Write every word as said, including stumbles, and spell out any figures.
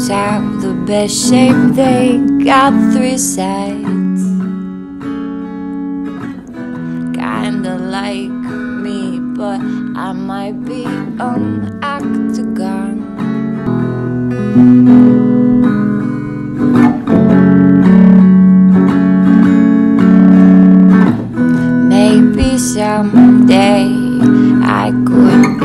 Clowns have the best shape, they got three sides. Kinda like me, but I might be an octagon. Maybe someday I could